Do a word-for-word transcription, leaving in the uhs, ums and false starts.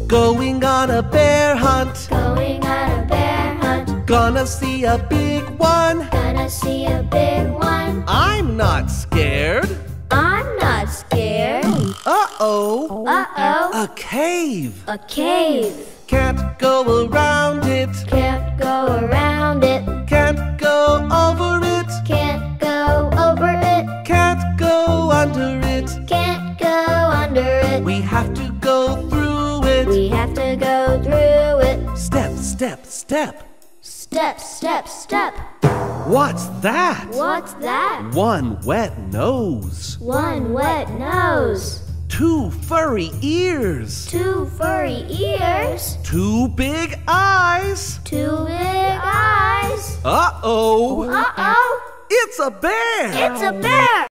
Going on a bear hunt. Going on a bear hunt. Gonna see a big one. Gonna see a big one. I'm not scared. I'm not scared. Uh-oh. Uh-oh. A cave. A cave. Can't go around it. Can't go around it. Can't go over it. Can't go over it. Can't go under it. Can't go under it. We have to go through it. We have to go through it. Step, step, step. Step, step, step. What's that? What's that? One wet nose. One wet nose. Two furry ears. Two furry ears. Two big eyes. Two big eyes. Uh-oh. Uh-oh. It's a bear. It's a bear.